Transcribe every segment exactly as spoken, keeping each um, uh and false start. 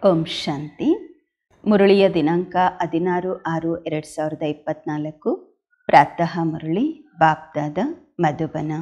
ಓಂ ಶಾಂತಿ. ಮುರಳಿಯ ದಿನಾಂಕ ಹದಿನಾರು ಆರು ಎರಡು ಸಾವಿರದ ಇಪ್ಪತ್ತ್ನಾಲ್ಕು. ಪ್ರಾತಃ ಮುರಳಿ ಬಾಪ್ದಾದ ಮಧುಬನ.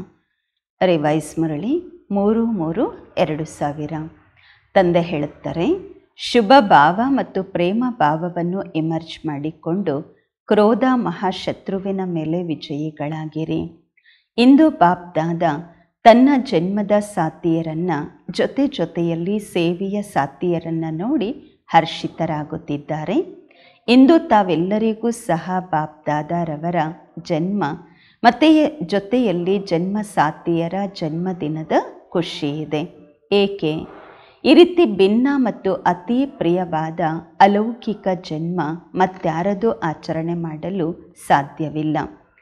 ರಿವೈಸ್ ಮುರಳಿ ಮೂರು ಮೂರು ಎರಡು ಸಾವಿರ. ತಂದೆ ಹೇಳುತ್ತಾರೆ, ಶುಭ ಭಾವ ಮತ್ತು ಪ್ರೇಮ ಭಾವವನ್ನು ಎಮರ್ಜ್ ಮಾಡಿಕೊಂಡು ಕ್ರೋಧ ಮಹಾಶತ್ರುವಿನ ಮೇಲೆ ವಿಜಯಿಗಳಾಗಿರಿ. ಇಂದು ಬಾಪ್ದಾದ ತನ್ನ ಜನ್ಮದ ಸಾತಿಯರನ್ನು ಜೊತೆ ಜೊತೆಯಲ್ಲಿ ಸೇವೆಯ ಸಾತಿಯರನ್ನು ನೋಡಿ ಹರ್ಷಿತರಾಗುತ್ತಿದ್ದಾರೆ. ಇಂದು ತಾವೆಲ್ಲರಿಗೂ ಸಹ ಬಾಪ್ದಾದರವರ ಜನ್ಮ ಮತ್ತು ಜೊತೆಯಲ್ಲಿ ಜನ್ಮ ಸಾತಿಯರ ಜನ್ಮದಿನದ ಖುಷಿ ಇದೆ. ಏಕೆ? ಈ ರೀತಿ ಭಿನ್ನ ಮತ್ತು ಅತಿ ಪ್ರಿಯವಾದ ಅಲೌಕಿಕ ಜನ್ಮ ಮತ್ಯಾರದೂ ಆಚರಣೆ ಮಾಡಲು ಸಾಧ್ಯವಿಲ್ಲ.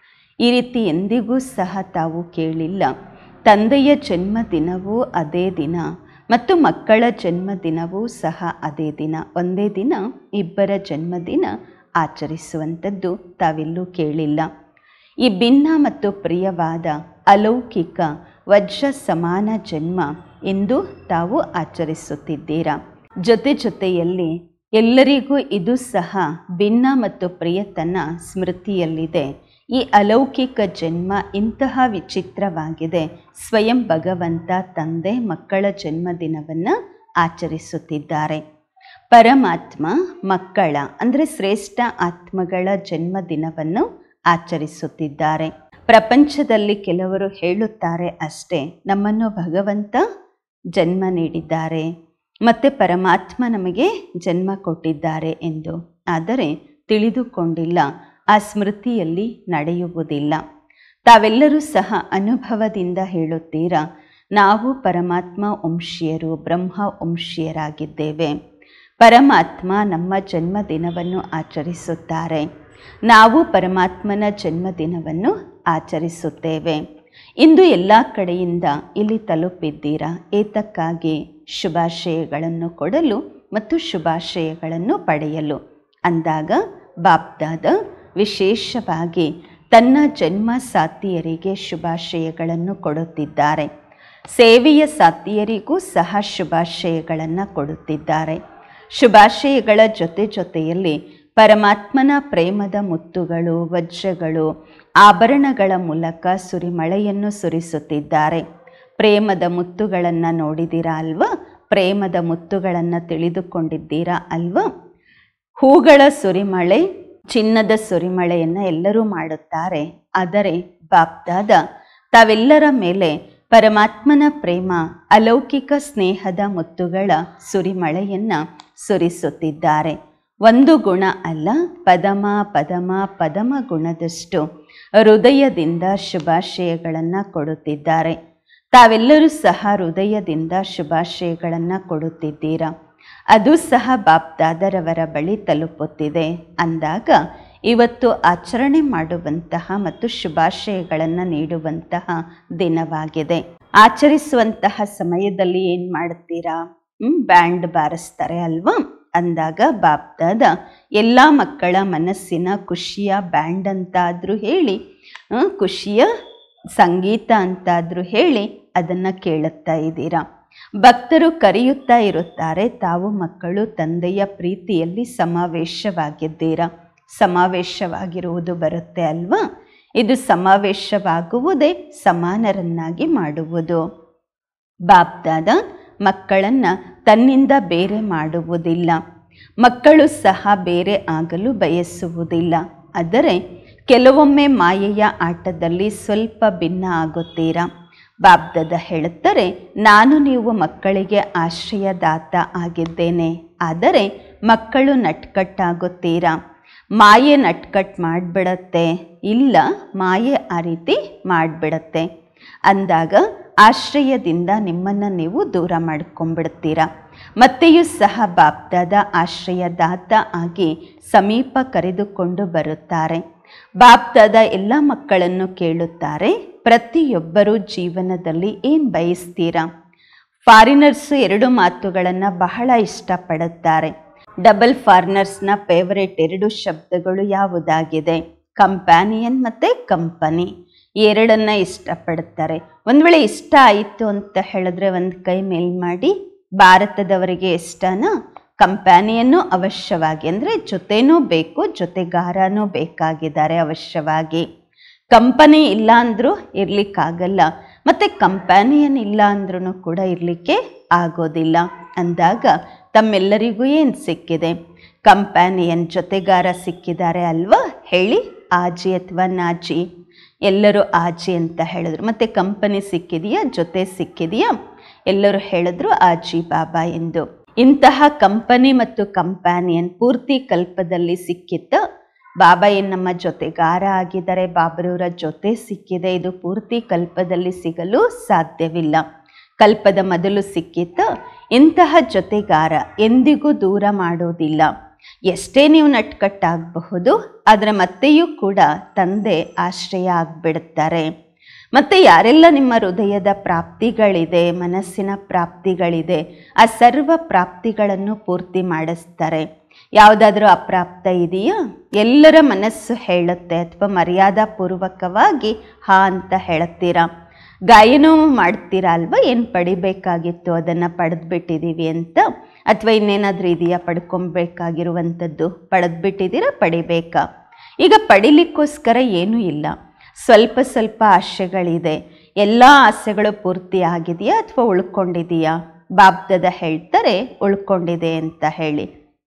ಈ ರೀತಿ ಎಂದಿಗೂ ಸಹ ತಾವು ಕೇಳಿಲ್ಲ. ತಂದೆಯ ಜನ್ಮದಿನವೂ ಅದೇ ದಿನ ಮತ್ತು ಮಕ್ಕಳ ಜನ್ಮದಿನವೂ ಸಹ ಅದೇ ದಿನ, ಒಂದೇ ದಿನ ಇಬ್ಬರ ಜನ್ಮದಿನ ಆಚರಿಸುವಂಥದ್ದು ತಾವೆಲ್ಲೂ ಕೇಳಿಲ್ಲ. ಈ ಭಿನ್ನ ಮತ್ತು ಪ್ರಿಯವಾದ ಅಲೌಕಿಕ ವಜ್ರ ಸಮಾನ ಜನ್ಮ ಎಂದು ತಾವು ಆಚರಿಸುತ್ತಿದ್ದೀರಾ. ಜೊತೆ ಜೊತೆಯಲ್ಲಿ ಎಲ್ಲರಿಗೂ ಇದು ಸಹ ಭಿನ್ನ ಮತ್ತು ಪ್ರಿಯತನ ಸ್ಮೃತಿಯಲ್ಲಿದೆ. ಈ ಅಲೌಕಿಕ ಜನ್ಮ ಇಂತಹ ವಿಚಿತ್ರವಾಗಿದೆ. ಸ್ವಯಂ ಭಗವಂತ ತಂದೆ ಮಕ್ಕಳ ಜನ್ಮದಿನವನ್ನು ಆಚರಿಸುತ್ತಿದ್ದಾರೆ. ಪರಮಾತ್ಮ ಮಕ್ಕಳ ಅಂದರೆ ಶ್ರೇಷ್ಠ ಆತ್ಮಗಳ ಜನ್ಮದಿನವನ್ನು ಆಚರಿಸುತ್ತಿದ್ದಾರೆ. ಪ್ರಪಂಚದಲ್ಲಿ ಕೆಲವರು ಹೇಳುತ್ತಾರೆ ಅಷ್ಟೇ, ನಮ್ಮನ್ನು ಭಗವಂತ ಜನ್ಮ ನೀಡಿದ್ದಾರೆ ಮತ್ತು ಪರಮಾತ್ಮ ನಮಗೆ ಜನ್ಮ ಕೊಟ್ಟಿದ್ದಾರೆ ಎಂದು. ಆದರೆ ತಿಳಿದುಕೊಂಡಿಲ್ಲ, ಆ ಸ್ಮೃತಿಯಲ್ಲಿ ನಡೆಯುವುದಿಲ್ಲ. ತಾವೆಲ್ಲರೂ ಸಹ ಅನುಭವದಿಂದ ಹೇಳುತ್ತೀರಾ, ನಾವು ಪರಮಾತ್ಮ ವಂಶೀಯರು, ಬ್ರಹ್ಮ ವಂಶೀಯರಾಗಿದ್ದೇವೆ. ಪರಮಾತ್ಮ ನಮ್ಮ ಜನ್ಮದಿನವನ್ನು ಆಚರಿಸುತ್ತಾರೆ, ನಾವು ಪರಮಾತ್ಮನ ಜನ್ಮದಿನವನ್ನು ಆಚರಿಸುತ್ತೇವೆ. ಇಂದು ಎಲ್ಲ ಕಡೆಯಿಂದ ಇಲ್ಲಿ ತಲುಪಿದ್ದೀರಾ. ಏತಕ್ಕಾಗಿ? ಶುಭಾಶಯಗಳನ್ನು ಕೊಡಲು ಮತ್ತು ಶುಭಾಶಯಗಳನ್ನು ಪಡೆಯಲು. ಅಂದಾಗ ಬಾಪ್ದಾದ ವಿಶೇಷವಾಗಿ ತನ್ನ ಜನ್ಮ ಸಾತಿಯರಿಗೆ ಶುಭಾಶಯಗಳನ್ನು ಕೊಡುತ್ತಿದ್ದಾರೆ. ಸೇವೆಯ ಸಾತಿಯರಿಗೂ ಸಹ ಶುಭಾಶಯಗಳನ್ನು ಕೊಡುತ್ತಿದ್ದಾರೆ. ಶುಭಾಶಯಗಳ ಜೊತೆ ಜೊತೆಯಲ್ಲಿ ಪರಮಾತ್ಮನ ಪ್ರೇಮದ ಮುತ್ತುಗಳು, ವಜ್ರಗಳು, ಆಭರಣಗಳ ಮೂಲಕ ಸುರಿಮಳೆಯನ್ನು ಸುರಿಸುತ್ತಿದ್ದಾರೆ. ಪ್ರೇಮದ ಮುತ್ತುಗಳನ್ನು ನೋಡಿದ್ದೀರಾ ಅಲ್ವಾ? ಪ್ರೇಮದ ಮುತ್ತುಗಳನ್ನು ತಿಳಿದುಕೊಂಡಿದ್ದೀರಾ ಅಲ್ವಾ? ಹೂಗಳ ಸುರಿಮಳೆ, ಚಿನ್ನದ ಸುರಿಮಳೆಯನ್ನು ಎಲ್ಲರೂ ಮಾಡುತ್ತಾರೆ. ಆದರೆ ಬಾಪ್ದಾದ ತಾವೆಲ್ಲರ ಮೇಲೆ ಪರಮಾತ್ಮನ ಪ್ರೇಮ, ಅಲೌಕಿಕ ಸ್ನೇಹದ ಮುತ್ತುಗಳ ಸುರಿಮಳೆಯನ್ನು ಸುರಿಸುತ್ತಿದ್ದಾರೆ. ಒಂದು ಗುಣ ಅಲ್ಲ, ಪದಮ ಪದಮ ಪದಮ ಗುಣದಷ್ಟು ಹೃದಯದಿಂದ ಶುಭಾಶಯಗಳನ್ನು ಕೊಡುತ್ತಿದ್ದಾರೆ. ತಾವೆಲ್ಲರೂ ಸಹ ಹೃದಯದಿಂದ ಶುಭಾಶಯಗಳನ್ನು ಕೊಡುತ್ತಿದ್ದೀರಾ. ಅದು ಸಹ ಬಾಪ್ದಾದರವರ ಬಳಿ ತಲುಪುತ್ತಿದೆ. ಅಂದಾಗ ಇವತ್ತು ಆಚರಣೆ ಮಾಡುವಂತಹ ಮತ್ತು ಶುಭಾಶಯಗಳನ್ನು ನೀಡುವಂತಹ ದಿನವಾಗಿದೆ. ಆಚರಿಸುವಂತಹ ಸಮಯದಲ್ಲಿ ಏನು ಮಾಡುತ್ತೀರಾ? ಬ್ಯಾಂಡ್ ಬಾರಿಸ್ತಾರೆ ಅಲ್ವಾ? ಅಂದಾಗ ಬಾಪ್ದಾದ ಎಲ್ಲ ಮಕ್ಕಳ ಮನಸ್ಸಿನ ಖುಷಿಯ ಬ್ಯಾಂಡ್ ಅಂತಾದರೂ ಹೇಳಿ, ಖುಷಿಯ ಸಂಗೀತ ಅಂತಾದರೂ ಹೇಳಿ ಅದನ್ನು ಕೇಳುತ್ತಾ ಇದ್ದೀರಾ. ಭಕ್ತರು ಕರೆಯುತ್ತಾ ಇರುತ್ತಾರೆ, ತಾವು ಮಕ್ಕಳು ತಂದೆಯ ಪ್ರೀತಿಯಲ್ಲಿ ಸಮಾವೇಶವಾಗಿದ್ದೀರಾ. ಸಮಾವೇಶವಾಗಿರುವುದು ಬರುತ್ತೆ ಅಲ್ವಾ? ಇದು ಸಮಾವೇಶವಾಗುವುದೇ ಸಮಾನರನ್ನಾಗಿ ಮಾಡುವುದು. ಬಾಪ್ದಾದ ಮಕ್ಕಳನ್ನು ತನ್ನಿಂದ ಬೇರೆ ಮಾಡುವುದಿಲ್ಲ. ಮಕ್ಕಳು ಸಹ ಬೇರೆ ಆಗಲು ಬಯಸುವುದಿಲ್ಲ. ಆದರೆ ಕೆಲವೊಮ್ಮೆ ಮಾಯೆಯ ಆಟದಲ್ಲಿ ಸ್ವಲ್ಪ ಭಿನ್ನ ಆಗುತ್ತೀರಾ. ಬಾಪ್ದಾದ ಹೇಳುತ್ತಾರೆ, ನಾನು ನೀವು ಮಕ್ಕಳಿಗೆ ಆಶ್ರಯದಾತ ಆಗಿದ್ದೇನೆ. ಆದರೆ ಮಕ್ಕಳು ನಟ್ಕಟ್ಟಾಗುತ್ತೀರಾ. ಮಾಯೆ ನಟ್ಕಟ್ ಮಾಡಿಬಿಡತ್ತೆ. ಇಲ್ಲ, ಮಾಯೆ ಆ ರೀತಿ ಮಾಡಿಬಿಡತ್ತೆ. ಅಂದಾಗ ಆಶ್ರಯದಿಂದ ನಿಮ್ಮನ್ನು ನೀವು ದೂರ ಮಾಡ್ಕೊಂಡ್ಬಿಡ್ತೀರಾ. ಮತ್ತೆಯೂ ಸಹ ಬಾಪ್ದಾದ ಆಶ್ರಯದಾತ ಆಗಿ ಸಮೀಪ ಕರೆದುಕೊಂಡು ಬರುತ್ತಾರೆ. ಬಾಪ್ದಾದ ಎಲ್ಲ ಮಕ್ಕಳನ್ನು ಕೇಳುತ್ತಾರೆ, ಪ್ರತಿಯೊಬ್ಬರೂ ಜೀವನದಲ್ಲಿ ಏನು ಬಯಸ್ತೀರಾ? ಫಾರಿನರ್ಸು ಎರಡು ಮಾತುಗಳನ್ನು ಬಹಳ ಇಷ್ಟಪಡುತ್ತಾರೆ. ಡಬಲ್ ಫಾರಿನರ್ಸ್ನ ಫೇವರೇಟ್ ಎರಡು ಶಬ್ದಗಳು ಯಾವುದಾಗಿದೆ? ಕಂಪ್ಯಾನಿಯನ್ ಮತ್ತು ಕಂಪನಿ. ಎರಡನ್ನು ಇಷ್ಟಪಡುತ್ತಾರೆ. ಒಂದು ವೇಳೆ ಇಷ್ಟ ಆಯಿತು ಅಂತ ಹೇಳಿದ್ರೆ ಒಂದು ಕೈ ಮೇಲ್ ಮಾಡಿ. ಭಾರತದವರಿಗೆ ಇಷ್ಟನಾ? ಕಂಪ್ಯಾನಿಯನ್ನು ಅವಶ್ಯವಾಗಿ, ಅಂದರೆ ಜೊತೆನೂ ಬೇಕು, ಜೊತೆಗಾರನೂ ಬೇಕಾಗಿದ್ದಾರೆ ಅವಶ್ಯವಾಗಿ. ಕಂಪನಿ ಇಲ್ಲ ಅಂದರೂ ಇರಲಿಕ್ಕಾಗಲ್ಲ, ಮತ್ತು ಕಂಪ್ಯಾನಿಯನ್ ಇಲ್ಲ ಅಂದ್ರೂ ಕೂಡ ಇರಲಿಕ್ಕೆ ಆಗೋದಿಲ್ಲ. ಅಂದಾಗ ತಮ್ಮೆಲ್ಲರಿಗೂ ಏನು ಸಿಕ್ಕಿದೆ? ಕಂಪ್ಯಾನಿಯನ್, ಜೊತೆಗಾರ ಸಿಕ್ಕಿದ್ದಾರೆ ಅಲ್ವಾ ಹೇಳಿ. ಆಜಿ ಅಥವಾ ನಾಜಿ, ಎಲ್ಲರೂ ಆಜಿ ಅಂತ ಹೇಳಿದ್ರು. ಮತ್ತು ಕಂಪನಿ ಸಿಕ್ಕಿದೆಯಾ, ಜೊತೆ ಸಿಕ್ಕಿದೆಯಾ? ಎಲ್ಲರೂ ಹೇಳಿದ್ರು ಆಜಿ ಬಾಬಾ ಎಂದು. ಇಂತಹ ಕಂಪನಿ ಮತ್ತು ಕಂಪ್ಯಾನಿಯನ್ ಪೂರ್ತಿ ಕಲ್ಪದಲ್ಲಿ ಸಿಕ್ಕಿತ್ತ. ಬಾಬಾ ಏನು ನಮ್ಮ ಜೊತೆಗಾರ ಆಗಿದ್ದಾರೆ, ಬಾಬರವರ ಜೊತೆ ಸಿಕ್ಕಿದೆ, ಇದು ಪೂರ್ತಿ ಕಲ್ಪದಲ್ಲಿ ಸಿಗಲು ಸಾಧ್ಯವಿಲ್ಲ. ಕಲ್ಪದ ಮೊದಲು ಸಿಕ್ಕಿತ್ತ. ಇಂತಹ ಜೊತೆಗಾರ ಎಂದಿಗೂ ದೂರ ಮಾಡೋದಿಲ್ಲ. ಎಷ್ಟೇ ನೀವು ನಟ್ಕಟ್ಟಾಗಬಹುದು, ಆದರೆ ಮತ್ತೆಯೂ ಕೂಡ ತಂದೆ ಆಶ್ರಯ ಆಗಿಬಿಡುತ್ತಾರೆ. ಮತ್ತು ಯಾರೆಲ್ಲ ನಿಮ್ಮ ಹೃದಯದ ಪ್ರಾಪ್ತಿಗಳಿದೆ, ಮನಸ್ಸಿನ ಪ್ರಾಪ್ತಿಗಳಿದೆ, ಆ ಸರ್ವ ಪ್ರಾಪ್ತಿಗಳನ್ನು ಪೂರ್ತಿ ಮಾಡಿಸ್ತಾರೆ. ಯಾವುದಾದ್ರೂ ಅಪ್ರಾಪ್ತ ಇದೆಯಾ? ಎಲ್ಲರ ಮನಸ್ಸು ಹೇಳುತ್ತೆ, ಅಥವಾ ಮರ್ಯಾದಾಪೂರ್ವಕವಾಗಿ ಹಾ ಅಂತ ಹೇಳುತ್ತೀರಾ. ಗಾಯನೂ ಮಾಡ್ತೀರಾ ಅಲ್ವಾ, ಏನು ಪಡಿಬೇಕಾಗಿತ್ತು ಅದನ್ನು ಪಡೆದುಬಿಟ್ಟಿದ್ದೀವಿ ಅಂತ, ಅಥವಾ ಇನ್ನೇನಾದರೂ ಇದೆಯಾ ಪಡ್ಕೊಬೇಕಾಗಿರುವಂಥದ್ದು? ಪಡೆದುಬಿಟ್ಟಿದ್ದೀರಾ, ಪಡಿಬೇಕಾ? ಈಗ ಪಡಿಲಿಕ್ಕೋಸ್ಕರ ಏನೂ ಇಲ್ಲ, ಸ್ವಲ್ಪ ಸ್ವಲ್ಪ ಆಸೆಗಳಿದೆ. ಎಲ್ಲ ಆಸೆಗಳು ಪೂರ್ತಿ ಆಗಿದೆಯಾ ಅಥವಾ ಉಳ್ಕೊಂಡಿದೆಯಾ? ಬಾಬ್ದಾದ ಹೇಳ್ತಾರೆ ಉಳ್ಕೊಂಡಿದೆ ಅಂತ ಹೇಳಿ.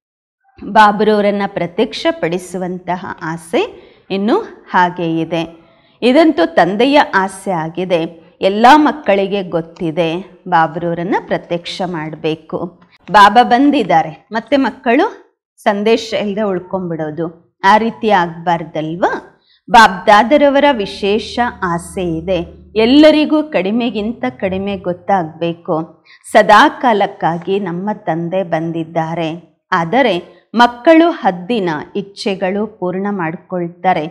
ಬಾಬರವರನ್ನು ಪ್ರತ್ಯಕ್ಷಪಡಿಸುವಂತಹ ಆಸೆ ಇನ್ನೂ ಹಾಗೇ ಇದೆ. ಇದಂತೂ ತಂದೆಯ ಆಸೆ ಆಗಿದೆ. ಎಲ್ಲ ಮಕ್ಕಳಿಗೆ ಗೊತ್ತಿದೆ ಬಾಬರವರನ್ನು ಪ್ರತ್ಯಕ್ಷ ಮಾಡಬೇಕು. ಬಾಬಾ ಬಂದಿದ್ದಾರೆ, ಮತ್ತೆ ಮಕ್ಕಳು ಸಂದೇಶ ಇಲ್ಲದೆ ಉಳ್ಕೊಂಡ್ಬಿಡೋದು, ಆ ರೀತಿ ಆಗಬಾರ್ದಲ್ವಾ? ಬಾಬ್ದಾದರವರ ವಿಶೇಷ ಆಸೆ ಇದೆ, ಎಲ್ಲರಿಗೂ ಕಡಿಮೆಗಿಂತ ಕಡಿಮೆ ಗೊತ್ತಾಗಬೇಕು. ಸದಾ ಕಾಲಕ್ಕಾಗಿ ನಮ್ಮ ತಂದೆ ಬಂದಿದ್ದಾರೆ. ಆದರೆ ಮಕ್ಕಳು ಹದ್ದಿನ ಇಚ್ಛೆಗಳು ಪೂರ್ಣ ಮಾಡಿಕೊಳ್ತಾರೆ.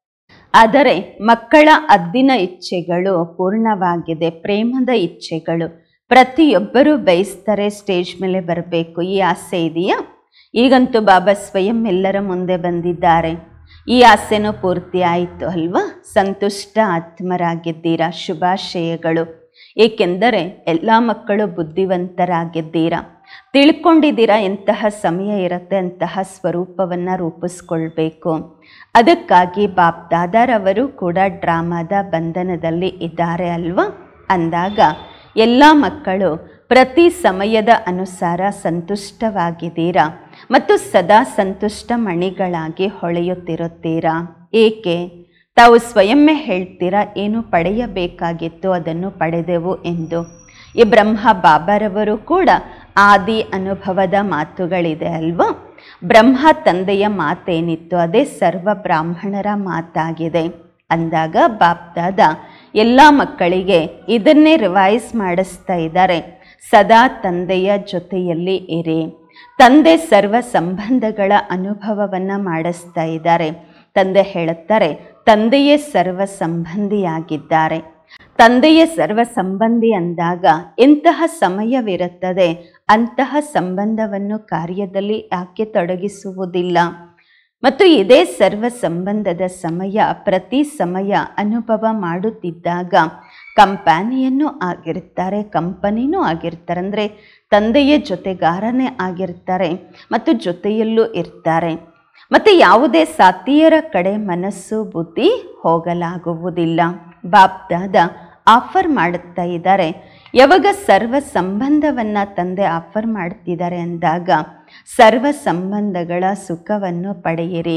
ಆದರೆ ಮಕ್ಕಳ ಹದ್ದಿನ ಇಚ್ಛೆಗಳು ಪೂರ್ಣವಾಗಿದೆ, ಪ್ರೇಮದ ಇಚ್ಛೆಗಳು. ಪ್ರತಿಯೊಬ್ಬರೂ ಬಯಸ್ತಾರೆ ಸ್ಟೇಜ್ ಮೇಲೆ ಬರಬೇಕು. ಈ ಆಸೆ ಇದೆಯಾ? ಈಗಂತೂ ಬಾಬಾ ಸ್ವಯಂ ಎಲ್ಲರ ಮುಂದೆ ಬಂದಿದ್ದಾರೆ. ಈ ಆಸೆನೂ ಪೂರ್ತಿ ಆಯಿತು ಅಲ್ವಾ? ಸಂತುಷ್ಟ ಆತ್ಮರಾಗಿದ್ದೀರಾ. ಶುಭಾಶಯಗಳು. ಏಕೆಂದರೆ ಎಲ್ಲ ಮಕ್ಕಳು ಬುದ್ಧಿವಂತರಾಗಿದ್ದೀರಾ, ತಿಳ್ಕೊಂಡಿದ್ದೀರಾ ಎಂತಹ ಸಮಯ ಇರುತ್ತೆ ಅಂತಹ ಸ್ವರೂಪವನ್ನು ರೂಪಿಸ್ಕೊಳ್ಬೇಕು. ಅದಕ್ಕಾಗಿ ಬಾಪ್ ದಾದಾರವರು ಕೂಡ ಡ್ರಾಮಾದ ಬಂಧನದಲ್ಲಿ ಇದ್ದಾರೆ ಅಲ್ವಾ? ಅಂದಾಗ ಎಲ್ಲ ಮಕ್ಕಳು ಪ್ರತಿ ಸಮಯದ ಅನುಸಾರ ಸಂತುಷ್ಟವಾಗಿದ್ದೀರಾ ಮತ್ತು ಸದಾ ಸಂತುಷ್ಟ ಮಣಿಗಳಾಗಿ ಹೊಳೆಯುತ್ತಿರುತ್ತೀರಾ. ಏಕೆ? ತಾವು ಸ್ವಯಂವೇ ಹೇಳ್ತೀರಾ, ಏನು ಪಡೆಯಬೇಕಾಗಿತ್ತು ಅದನ್ನು ಪಡೆದೆವು ಎಂದು. ಈ ಬ್ರಹ್ಮ ಬಾಬಾರವರು ಕೂಡ ಆದಿ ಅನುಭವದ ಮಾತುಗಳಿದೆ ಅಲ್ವಾ? ಬ್ರಹ್ಮ ತಂದೆಯ ಮಾತೇನಿತ್ತು ಅದೇ ಸರ್ವ ಬ್ರಾಹ್ಮಣರ ಮಾತಾಗಿದೆ. ಅಂದಾಗ ಬಾಪ್ದಾದ ಎಲ್ಲ ಮಕ್ಕಳಿಗೆ ಇದನ್ನೇ ರಿವೈಸ್ ಮಾಡಿಸ್ತಾ ಇದ್ದಾರೆ. ಸದಾ ತಂದೆಯ ಜೊತೆಯಲ್ಲಿ ಇರಿ. ತಂದೆ ಸರ್ವ ಸಂಬಂಧಗಳ ಅನುಭವವನ್ನು ಮಾಡಿಸ್ತಾ ಇದ್ದಾರೆ. ತಂದೆ ಹೇಳುತ್ತಾರೆ, ತಂದೆಯೇ ಸರ್ವ ಸಂಬಂಧಿಯಾಗಿದ್ದಾರೆ. ತಂದೆಯೇ ಸರ್ವ ಸಂಬಂಧಿ ಅಂದಾಗ ಎಂತಹ ಸಮಯವಿರುತ್ತದೆ, ಅಂತಹ ಸಂಬಂಧವನ್ನು ಕಾರ್ಯದಲ್ಲಿ ಯಾಕೆ ತೊಡಗಿಸುವುದಿಲ್ಲ? ಮತ್ತು ಇದೇ ಸರ್ವ ಸಂಬಂಧದ ಸಮಯ ಪ್ರತಿ ಸಮಯ ಅನುಭವ ಮಾಡುತ್ತಿದ್ದಾಗ ಕಂಪ್ಯಾನಿಯನ್ನೂ ಆಗಿರ್ತಾರೆ, ಕಂಪನಿನೂ ಆಗಿರ್ತಾರೆ. ಅಂದರೆ ತಂದೆಯ ಜೊತೆಗಾರನೇ ಆಗಿರ್ತಾರೆ ಮತ್ತು ಜೊತೆಯಲ್ಲೂ ಇರ್ತಾರೆ. ಮತ್ತು ಯಾವುದೇ ಸಾತಿಯರ ಕಡೆ ಮನಸ್ಸು ಬುದ್ಧಿ ಹೋಗಲಾಗುವುದಿಲ್ಲ. ಬಾಪ್ದಾದ ಆಫರ್ ಮಾಡುತ್ತಾ ಇದ್ದಾರೆ. ಯಾವಾಗ ಸರ್ವ ಸಂಬಂಧವನ್ನು ತಂದೆ ಆಫರ್ ಮಾಡ್ತಿದ್ದಾರೆ ಅಂದಾಗ ಸರ್ವ ಸಂಬಂಧಗಳ ಸುಖವನ್ನು ಪಡೆಯಿರಿ,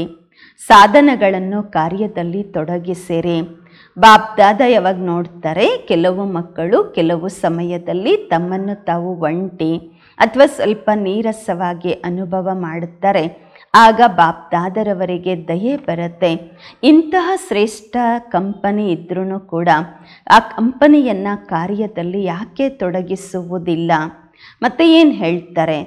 ಸಾಧನಗಳನ್ನು ಕಾರ್ಯದಲ್ಲಿ ತೊಡಗಿಸಿರಿ. ಬಾಪ್ದಾದ ಯಾವಾಗ ನೋಡ್ತಾರೆ, ಕೆಲವು ಮಕ್ಕಳು ಕೆಲವು ಸಮಯದಲ್ಲಿ ತಮ್ಮನ್ನು ತಾವು ಒಂಟಿ ಅಥವಾ ಸ್ವಲ್ಪ ನೀರಸವಾಗಿ ಅನುಭವ ಮಾಡುತ್ತಾರೆ. ಆಗ ಬಾಪ್ದಾದರವರಿಗೆ ದಯೆ ಬರುತ್ತೆ. ಇಂತಹ ಶ್ರೇಷ್ಠ ಕಂಪನಿ ಇದ್ರೂ ಕೂಡ ಆ ಕಂಪನಿಯನ್ನು ಕಾರ್ಯದಲ್ಲಿ ಯಾಕೆ ತೊಡಗಿಸುವುದಿಲ್ಲ? ಮತ್ತು ಏನು ಹೇಳ್ತಾರೆ,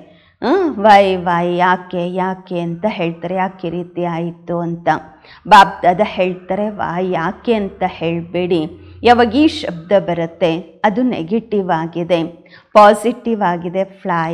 ವಾಯ್ ವಾಯ್ ಯಾಕೆ ಯಾಕೆ ಅಂತ ಹೇಳ್ತಾರೆ. ಯಾಕೆ ರೀತಿ ಆಯಿತು ಅಂತ ಬಾಪ್ದಾದ ಹೇಳ್ತಾರೆ, ವಾಯ್ ಯಾಕೆ ಅಂತ ಹೇಳಬೇಡಿ. ಯಾವಾಗ ಈ ಶಬ್ದ ಬರುತ್ತೆ ಅದು ನೆಗೆಟಿವ್ ಆಗಿದೆ, ಪಾಸಿಟಿವ್ ಆಗಿದೆ. ಫ್ಲೈ,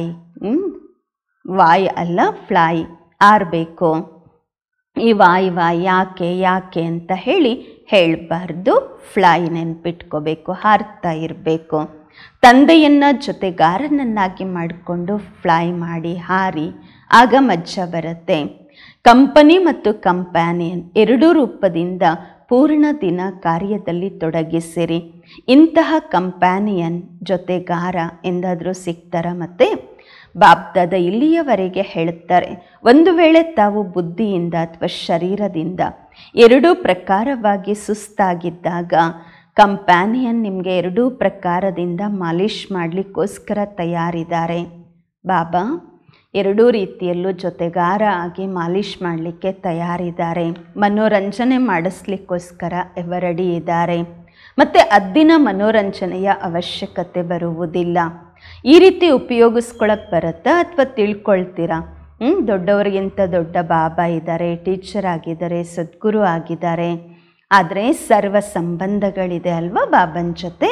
ವಾಯ್ ಅಲ್ಲ ಫ್ಲೈ, ಆರಬೇಕು. ಈ ವಾಯ್ ವಾಯ್ ಯಾಕೆ ಯಾಕೆ ಅಂತ ಹೇಳಿ ಹೇಳಬಾರ್ದು. ಫ್ಲೈ ನೆನ್ಪಿಟ್ಕೋಬೇಕು, ಹಾರ್ತಾ ಇರಬೇಕು. ತಂದೆಯನ್ನ ಜೊತೆಗಾರನನ್ನಾಗಿ ಮಾಡಿಕೊಂಡು ಫ್ಲೈ ಮಾಡಿ ಹಾರಿ, ಆಗ ಮಜಾ ಬರುತ್ತೆ. ಕಂಪನಿ ಮತ್ತು ಕಂಪ್ಯಾನಿಯನ್ ಎರಡೂ ರೂಪದಿಂದ ಪೂರ್ಣ ದಿನ ಕಾರ್ಯದಲ್ಲಿ ತೊಡಗಿಸಿರಿ. ಇಂತಹ ಕಂಪ್ಯಾನಿಯನ್ ಜೊತೆಗಾರ ಎಂದಾದರೂ ಸಿಗ್ತಾರ? ಮತ್ತು ಬಾಬ್ದಾದ ಇಲ್ಲಿಯವರೆಗೆ ಹೇಳುತ್ತಾರೆ, ಒಂದು ವೇಳೆ ತಾವು ಬುದ್ಧಿಯಿಂದ ಅಥವಾ ಶರೀರದಿಂದ ಎರಡೂ ಪ್ರಕಾರವಾಗಿ ಸುಸ್ತಾಗಿದ್ದಾಗ ಕಂಪ್ಯಾನಿಯನ್ ನಿಮಗೆ ಎರಡೂ ಪ್ರಕಾರದಿಂದ ಮಾಲಿಷ್ ಮಾಡಲಿಕ್ಕೋಸ್ಕರ ತಯಾರಿದ್ದಾರೆ. ಬಾಬಾ ಎರಡೂ ರೀತಿಯಲ್ಲೂ ಜೊತೆಗಾರ ಆಗಿ ಮಾಲಿಷ್ ಮಾಡಲಿಕ್ಕೆ ತಯಾರಿದ್ದಾರೆ. ಮನೋರಂಜನೆ ಮಾಡಿಸ್ಲಿಕ್ಕೋಸ್ಕರ ಎವರಡಿ ಇದ್ದಾರೆ. ಮತ್ತು ಅದ್ದಿನ ಮನೋರಂಜನೆಯ ಅವಶ್ಯಕತೆ ಬರುವುದಿಲ್ಲ. ಈ ರೀತಿ ಉಪಯೋಗಿಸ್ಕೊಳಕ್ಕೆ ಬರುತ್ತಾ ಅಥವಾ ತಿಳ್ಕೊಳ್ತೀರಾ? ಹ್ಞೂ ದೊಡ್ಡವರಿಗಿಂತ ದೊಡ್ಡ ಬಾಬಾ ಇದ್ದಾರೆ, ಟೀಚರ್ ಆಗಿದ್ದಾರೆ, ಸದ್ಗುರು ಆಗಿದ್ದಾರೆ. ಆದರೆ ಸರ್ವ ಸಂಬಂಧಗಳಿದೆ ಅಲ್ವಾ ಬಾಬನ ಜೊತೆ.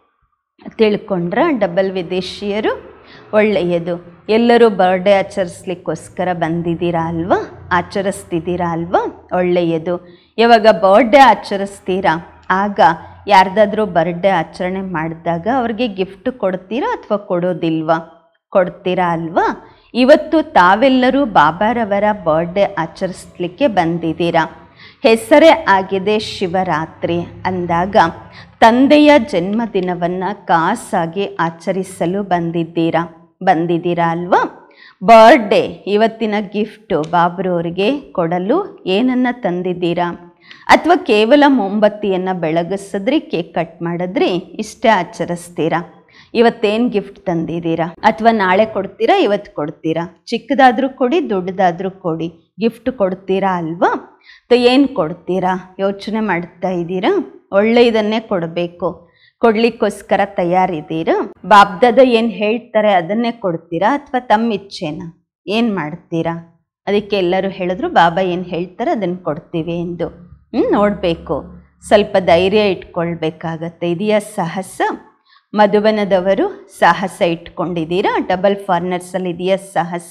ತಿಳ್ಕೊಂಡ್ರ ಡಬಲ್ ವಿದೇಶಿಯರು ಒಳ್ಳೆಯದು. ಎಲ್ಲರೂ ಬರ್ಡೇ ಆಚರಿಸ್ಲಿಕ್ಕೋಸ್ಕರ ಬಂದಿದ್ದೀರಾ ಅಲ್ವಾ, ಆಚರಿಸ್ತಿದ್ದೀರಾ ಅಲ್ವಾ, ಒಳ್ಳೆಯದು. ಯಾವಾಗ ಬರ್ಡೇ ಆಚರಿಸ್ತೀರಾ ಆಗ ಯಾರ್ದಾದ್ರೂ ಬರ್ಡೇ ಆಚರಣೆ ಮಾಡಿದಾಗ ಅವ್ರಿಗೆ ಗಿಫ್ಟ್ ಕೊಡ್ತೀರಾ ಅಥವಾ ಕೊಡೋದಿಲ್ವಾ? ಕೊಡ್ತೀರಾ ಅಲ್ವಾ. ಇವತ್ತು ತಾವೆಲ್ಲರೂ ಬಾಬಾರವರ ಬರ್ಡೇ ಆಚರಿಸ್ಲಿಕ್ಕೆ ಬಂದಿದ್ದೀರಾ. ಹೆಸರೇ ಆಗಿದೆ ಶಿವರಾತ್ರಿ ಅಂದಾಗ ತಂದೆಯ ಜನ್ಮದಿನವನ್ನು ಖಾಸಾಗಿ ಆಚರಿಸಲು ಬಂದಿದ್ದೀರಾ ಬಂದಿದ್ದೀರಾ ಅಲ್ವಾ. ಬರ್ಡೇ ಇವತ್ತಿನ ಗಿಫ್ಟು ಬಾಬ್ರವರಿಗೆ ಕೊಡಲು ಏನನ್ನು ತಂದಿದ್ದೀರಾ? ಅಥವಾ ಕೇವಲ ಮೊಂಬತ್ತಿಯನ್ನು ಬೆಳಗಿಸಿದ್ರಿ, ಕೇಕ್ ಕಟ್ ಮಾಡಿದ್ರಿ, ಇಷ್ಟೇ ಆಚರಿಸ್ತೀರಾ? ಇವತ್ತೇನು ಗಿಫ್ಟ್ ತಂದಿದ್ದೀರಾ? ಅಥವಾ ನಾಳೆ ಕೊಡ್ತೀರಾ, ಇವತ್ತು ಕೊಡ್ತೀರಾ? ಚಿಕ್ಕದಾದರೂ ಕೊಡಿ, ದೊಡ್ಡದಾದರೂ ಕೊಡಿ, ಗಿಫ್ಟ್ ಕೊಡ್ತೀರಾ ಅಲ್ವಾ. ಸೊ ಏನು ಕೊಡ್ತೀರಾ ಯೋಚನೆ ಮಾಡ್ತಾ ಇದ್ದೀರಾ? ಒಳ್ಳೆಯದನ್ನೇ ಕೊಡಬೇಕು, ಕೊಡ್ಲಿಕ್ಕೋಸ್ಕರ ತಯಾರಿದ್ದೀರಾ? ಬಾಬ್ದಾದ ಏನು ಹೇಳ್ತಾರೆ ಅದನ್ನೇ ಕೊಡ್ತೀರಾ ಅಥವಾ ತಮ್ಮ ಇಚ್ಛೆನ ಏನು ಮಾಡ್ತೀರಾ? ಅದಕ್ಕೆ ಎಲ್ಲರೂ ಹೇಳಿದ್ರು ಬಾಬಾ ಏನು ಹೇಳ್ತಾರೆ ಅದನ್ನು ಕೊಡ್ತೀವಿ ಎಂದು. ಹ್ಞೂ ನೋಡಬೇಕು, ಸ್ವಲ್ಪ ಧೈರ್ಯ ಇಟ್ಕೊಳ್ಬೇಕಾಗತ್ತೆ. ಇದೆಯಾ ಸಾಹಸ? ಮಧುಬನದವರು ಸಾಹಸ ಇಟ್ಕೊಂಡಿದ್ದೀರಾ? ಡಬಲ್ ಫಾರ್ನರ್ಸಲ್ಲಿ ಇದೆಯಾ ಸಾಹಸ?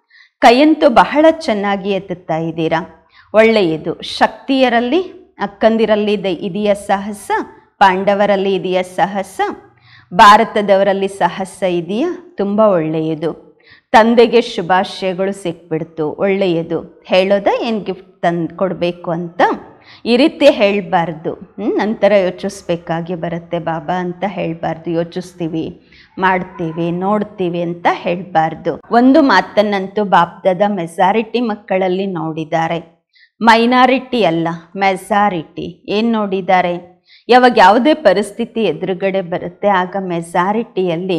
ಕೈಯಂತೂ ಬಹಳ ಚೆನ್ನಾಗಿ ಎತ್ತುತ್ತಾ ಇದ್ದೀರಾ, ಒಳ್ಳೆಯದು. ಶಕ್ತಿಯರಲ್ಲಿ ಅಕ್ಕಂದಿರಲ್ಲಿ ಇದೆಯಾ ಸಾಹಸ? ಪಾಂಡವರಲ್ಲಿ ಇದೆಯಾ ಸಾಹಸ? ಭಾರತದವರಲ್ಲಿ ಸಾಹಸ ಇದೆಯಾ? ತುಂಬ ಒಳ್ಳೆಯದು. ತಂದೆಗೆ ಶುಭಾಶಯಗಳು ಸಿಕ್ಬಿಡ್ತು, ಒಳ್ಳೆಯದು. ಹೇಳೋದ ಏನು ಗಿಫ್ಟ್ ತಂದು ಕೊಡಬೇಕು ಅಂತ? ಈ ರೀತಿ ಹೇಳಬಾರ್ದು. ನಂತರ ಯೋಚಿಸ್ಬೇಕಾಗಿ ಬರುತ್ತೆ ಬಾಬಾ ಅಂತ ಹೇಳಬಾರ್ದು. ಯೋಚಿಸ್ತೀವಿ, ಮಾಡ್ತೀವಿ, ನೋಡ್ತೀವಿ ಅಂತ ಹೇಳಬಾರ್ದು. ಒಂದು ಮಾತನ್ನಂತೂ ಬಾಬ್ದಾದ ಮೆಜಾರಿಟಿ ಮಕ್ಕಳಲ್ಲಿ ನೋಡಿದ್ದಾರೆ, ಮೈನಾರಿಟಿ ಅಲ್ಲ, ಮೆಜಾರಿಟಿ. ಏನು ನೋಡಿದ್ದಾರೆ? ಯಾವಾಗ ಯಾವುದೇ ಪರಿಸ್ಥಿತಿ ಎದುರುಗಡೆ ಬರುತ್ತೆ ಆಗ ಮೆಜಾರಿಟಿಯಲ್ಲಿ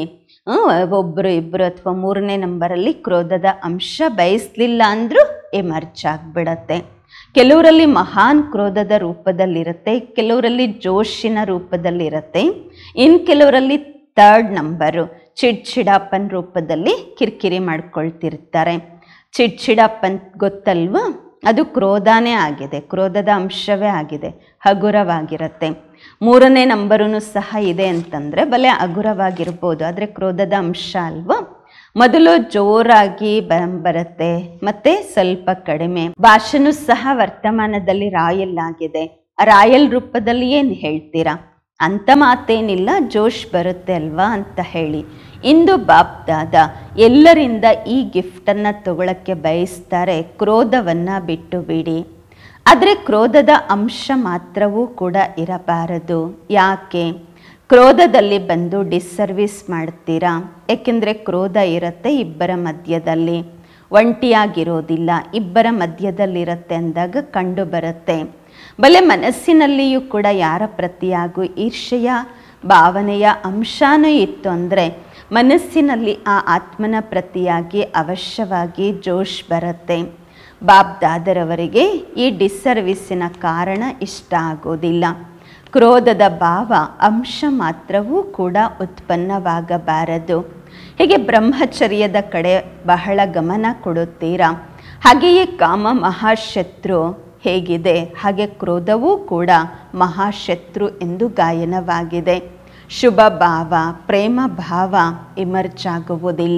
ಒಬ್ಬರು ಇಬ್ಬರು ಅಥವಾ ಮೂರನೇ ನಂಬರಲ್ಲಿ ಕ್ರೋಧದ ಅಂಶ ಬಯಸಲಿಲ್ಲ ಅಂದರೂ ಎಮರ್ಜ್ ಆಗಿಬಿಡತ್ತೆ. ಕೆಲವರಲ್ಲಿ ಮಹಾನ್ ಕ್ರೋಧದ ರೂಪದಲ್ಲಿರುತ್ತೆ, ಕೆಲವರಲ್ಲಿ ಜೋಶಿನ ರೂಪದಲ್ಲಿರುತ್ತೆ, ಇನ್ನು ಕೆಲವರಲ್ಲಿ ಥರ್ಡ್ ನಂಬರು ಚಿಡ್ಚಿಡಪ್ಪನ ರೂಪದಲ್ಲಿ ಕಿರಿಕಿರಿ ಮಾಡ್ಕೊಳ್ತಿರ್ತಾರೆ. ಚಿಡ್ಚಿಡಪ್ಪನ್ ಗೊತ್ತಲ್ವಾ? ಅದು ಕ್ರೋಧನೇ ಆಗಿದೆ, ಕ್ರೋಧದ ಅಂಶವೇ ಆಗಿದೆ, ಹಗುರವಾಗಿರುತ್ತೆ. ಮೂರನೇ ನಂಬರೂ ಸಹ ಇದೆ ಅಂತಂದರೆ ಬಲೆ ಹಗುರವಾಗಿರ್ಬೋದು, ಆದರೆ ಕ್ರೋಧದ ಅಂಶ ಅಲ್ವಾ. ಮೊದಲು ಜೋರಾಗಿ ಬ ಬರುತ್ತೆ ಮತ್ತೆ ಸ್ವಲ್ಪ ಕಡಿಮೆ. ಭಾಷೆನೂ ಸಹ ವರ್ತಮಾನದಲ್ಲಿ ರಾಯಲ್ ಆಗಿದೆ. ರಾಯಲ್ ರೂಪದಲ್ಲಿ ಏನು ಹೇಳ್ತೀರಾ? ಅಂಥ ಮಾತೇನಿಲ್ಲ, ಜೋಶ್ ಬರುತ್ತೆ ಅಲ್ವಾ ಅಂತ ಹೇಳಿ. ಇಂದು ಬಾಬ್ದಾದ ಎಲ್ಲರಿಂದ ಈ ಗಿಫ್ಟನ್ನು ತಗೊಳ್ಳೋಕ್ಕೆ ಬಯಸ್ತಾರೆ, ಕ್ರೋಧವನ್ನು ಬಿಟ್ಟು ಬಿಡಿ. ಆದರೆ ಕ್ರೋಧದ ಅಂಶ ಮಾತ್ರವೂ ಕೂಡ ಇರಬಾರದು. ಯಾಕೆ? ಕ್ರೋಧದಲ್ಲಿ ಬಂದು ಡಿಸ್ಸರ್ವಿಸ್ ಮಾಡ್ತೀರಾ. ಏಕೆಂದರೆ ಕ್ರೋಧ ಇರುತ್ತೆ ಇಬ್ಬರ ಮಧ್ಯದಲ್ಲಿ, ಒಂಟಿಯಾಗಿರೋದಿಲ್ಲ, ಇಬ್ಬರ ಮಧ್ಯದಲ್ಲಿರುತ್ತೆ ಅಂದಾಗ ಕಂಡು ಬರುತ್ತೆ. ಬಲೆ ಮನಸ್ಸಿನಲ್ಲಿಯೂ ಕೂಡ ಯಾರ ಪ್ರತಿಯಾಗೂ ಈರ್ಷೆಯ ಭಾವನೆಯ ಅಂಶನೂ ಇತ್ತು ಅಂದರೆ ಮನಸ್ಸಿನಲ್ಲಿ ಆ ಆತ್ಮನ ಪ್ರತಿಯಾಗಿ ಅವಶ್ಯವಾಗಿ ಜೋಶ್ ಬರುತ್ತೆ. ಬಾಬ್ದಾದರವರಿಗೆ ಈ ಡಿಸ್ಸರ್ವಿಸಿನ ಕಾರಣ ಇಷ್ಟ ಆಗೋದಿಲ್ಲ. ಕ್ರೋಧದ ಭಾವ ಅಂಶ ಮಾತ್ರವೂ ಕೂಡ ಉತ್ಪನ್ನವಾಗಬಾರದು. ಹೀಗೆ ಬ್ರಹ್ಮಚರ್ಯದ ಕಡೆ ಬಹಳ ಗಮನ ಕೊಡುತ್ತೀರಾ. ಹಾಗೆಯೇ ಕಾಮ ಮಹಾಶತ್ರು ಹೇಗಿದೆ ಹಾಗೆ ಕ್ರೋಧವೂ ಕೂಡ ಮಹಾಶತ್ರು ಎಂದು ಗಾಯನವಾಗಿದೆ. ಶುಭ ಭಾವ ಪ್ರೇಮ ಭಾವ ಇಮರ್ಜ್ ಆಗುವುದಿಲ್ಲ.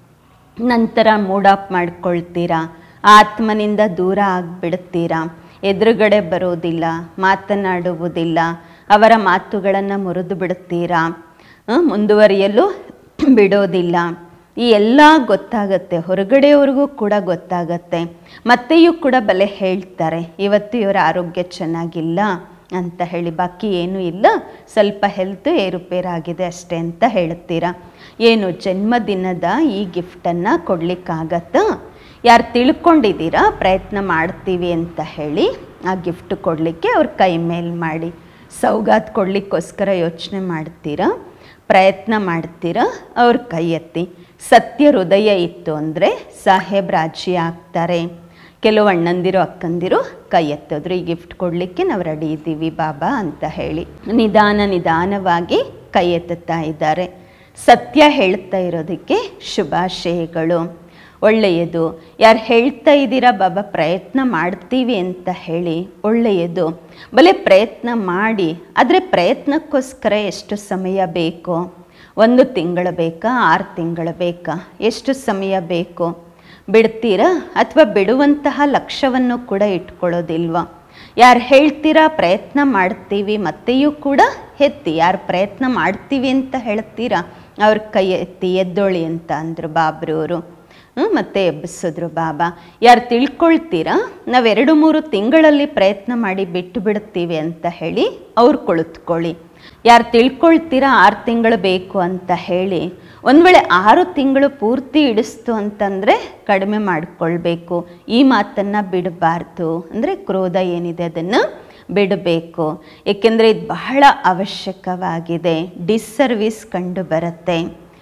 ನಂತರ ಮೂಡಾಪ್ ಮಾಡ್ಕೊಳ್ತೀರಾ, ಆತ್ಮನಿಂದ ದೂರ ಆಗಿಬಿಡ್ತೀರಾ, ಎದುರುಗಡೆ ಬರೋದಿಲ್ಲ, ಮಾತನಾಡುವುದಿಲ್ಲ, ಅವರ ಮಾತುಗಳನ್ನು ಮುರಿದು ಬಿಡ್ತೀರಾ. ಮುಂದುವರಿಯಲು ಬಿಡೋದಿಲ್ಲ. ಈ ಎಲ್ಲ ಗೊತ್ತಾಗತ್ತೆ, ಹೊರಗಡೆಯವ್ರಿಗೂ ಕೂಡ ಗೊತ್ತಾಗತ್ತೆ. ಮತ್ತೆಯೂ ಕೂಡ ಬಲೆ ಹೇಳ್ತಾರೆ, ಇವತ್ತು ಇವರ ಆರೋಗ್ಯ ಚೆನ್ನಾಗಿಲ್ಲ ಅಂತ ಹೇಳಿ, ಬಾಕಿ ಏನೂ ಇಲ್ಲ, ಸ್ವಲ್ಪ ಹೆಲ್ತ್ ಏರುಪೇರಾಗಿದೆ ಅಷ್ಟೇ ಅಂತ ಹೇಳ್ತೀರಾ. ಏನು ಜನ್ಮದಿನದ ಈ ಗಿಫ್ಟನ್ನು ಕೊಡಲಿಕ್ಕಾಗತ್ತಾ? ಯಾರು ತಿಳ್ಕೊಂಡಿದ್ದೀರಾ ಪ್ರಯತ್ನ ಮಾಡ್ತೀವಿ ಅಂತ ಹೇಳಿ ಆ ಗಿಫ್ಟ್ ಕೊಡಲಿಕ್ಕೆ ಅವ್ರ ಕೈ ಮೇಲೆ ಮಾಡಿ. ಸೌಗಾತ್ ಕೊಡಲಿಕ್ಕೋಸ್ಕರ ಯೋಚನೆ ಮಾಡ್ತೀರಾ, ಪ್ರಯತ್ನ ಮಾಡ್ತೀರಾ, ಅವ್ರ ಕೈ ಎತ್ತಿ. ಸತ್ಯ ಹೃದಯ ಇತ್ತು ಅಂದರೆ ಸಾಹೇಬ್ ರಾಜಿ ಆಗ್ತಾರೆ. ಕೆಲವು ಅಣ್ಣಂದಿರು ಅಕ್ಕಂದಿರು ಕೈ ಎತ್ತಿದ್ರು, ಈ ಗಿಫ್ಟ್ ಕೊಡಲಿಕ್ಕೆ ನಾವು ರೆಡಿ ಇದ್ದೀವಿ ಬಾಬಾ ಅಂತ ಹೇಳಿ. ನಿಧಾನ ನಿಧಾನವಾಗಿ ಕೈ ಎತ್ತುತ್ತಾ ಇದ್ದಾರೆ. ಸತ್ಯ ಹೇಳ್ತಾ ಇರೋದಕ್ಕೆ ಶುಭಾಶಯಗಳು. ಒಳ್ಳೆಯದು. ಯಾರು ಹೇಳ್ತಾ ಇದ್ದೀರಾ ಬಾಬಾ ಪ್ರಯತ್ನ ಮಾಡ್ತೀವಿ ಅಂತ ಹೇಳಿ, ಒಳ್ಳೆಯದು. ಬಲೆ ಪ್ರಯತ್ನ ಮಾಡಿ, ಆದರೆ ಪ್ರಯತ್ನಕ್ಕೋಸ್ಕರ ಎಷ್ಟು ಸಮಯ ಬೇಕು? ಒಂದು ತಿಂಗಳು ಬೇಕಾ, ಆರು ತಿಂಗಳು ಬೇಕಾ, ಎಷ್ಟು ಸಮಯ ಬೇಕು? ಬಿಡ್ತೀರಾ ಅಥವಾ ಬಿಡುವಂತಹ ಲಕ್ಷ್ಯವನ್ನು ಕೂಡ ಇಟ್ಕೊಳ್ಳೋದಿಲ್ವ? ಯಾರು ಹೇಳ್ತೀರಾ ಪ್ರಯತ್ನ ಮಾಡ್ತೀವಿ, ಮತ್ತೆಯೂ ಕೂಡ ಎತ್ತಿ. ಯಾರು ಪ್ರಯತ್ನ ಮಾಡ್ತೀವಿ ಅಂತ ಹೇಳ್ತೀರಾ ಅವ್ರ ಕೈ ಎತ್ತಿ, ಎದ್ದೋಳಿ ಅಂತ ಅಂದರು ಬಾಬ್ರವರು. ಮತ್ತೆ ಎಬ್ಬಿಸಿದ್ರು ಬಾಬಾ. ಯಾರು ತಿಳ್ಕೊಳ್ತೀರಾ ನಾವು ಎರಡು ಮೂರು ತಿಂಗಳಲ್ಲಿ ಪ್ರಯತ್ನ ಮಾಡಿ ಬಿಟ್ಟು ಬಿಡ್ತೀವಿ ಅಂತ ಹೇಳಿ ಅವ್ರು ಕುಳಿತುಕೊಳ್ಳಿ. ಯಾರು ತಿಳ್ಕೊಳ್ತೀರಾ ಆರು ತಿಂಗಳು ಬೇಕು ಅಂತ ಹೇಳಿ, ಒಂದು ವೇಳೆ ಆರು ತಿಂಗಳು ಪೂರ್ತಿ ಇಡಿಸ್ತು ಅಂತಂದರೆ ಕಡಿಮೆ ಮಾಡಿಕೊಳ್ಬೇಕು. ಈ ಮಾತನ್ನು ಬಿಡಬಾರ್ದು. ಅಂದರೆ ಕ್ರೋಧ ಏನಿದೆ ಅದನ್ನು ಬಿಡಬೇಕು. ಏಕೆಂದರೆ ಇದು ಬಹಳ ಅವಶ್ಯಕವಾಗಿದೆ. ಡಿಸ್ಸರ್ವಿಸ್ ಕಂಡು ಬರುತ್ತೆ.